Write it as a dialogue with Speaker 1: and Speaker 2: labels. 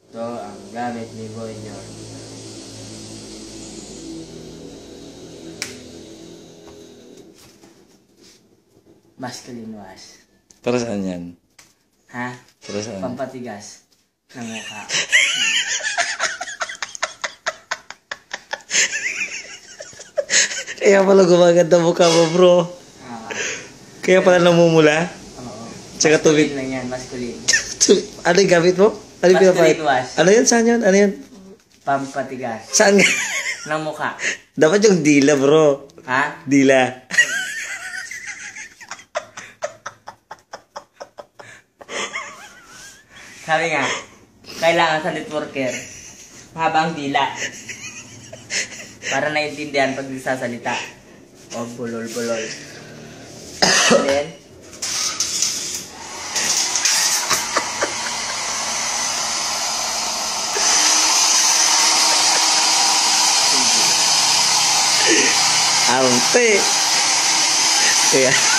Speaker 1: Ito ang gamit ni Boy Nyor. Masculine wash.
Speaker 2: Para saan yan?
Speaker 1: Ha?
Speaker 2: Para saan?
Speaker 1: Pampatigas ng mukha.
Speaker 2: Kaya pala gumaganda mukha mo, bro.
Speaker 1: Ah,
Speaker 2: Kaya pala namumula.
Speaker 1: oo.
Speaker 2: Tsaka tubig.
Speaker 1: Masculine lang yan, masculine.
Speaker 2: Ano yung gamit mo? Ano yung pinapahit?
Speaker 1: Masculine wash.
Speaker 2: Ano yan? Saan yan? Ano yan?
Speaker 1: Pampatigas
Speaker 2: Saan?
Speaker 1: ng mukha.
Speaker 2: Dapat yung dila, bro.
Speaker 1: Ha?
Speaker 2: Dila.
Speaker 1: Sabi nga, kailangan sa networker, mahabang dila. Para naiintindihan pag sasalita. O bulol-bulol. Then,
Speaker 2: Arte. Kaya.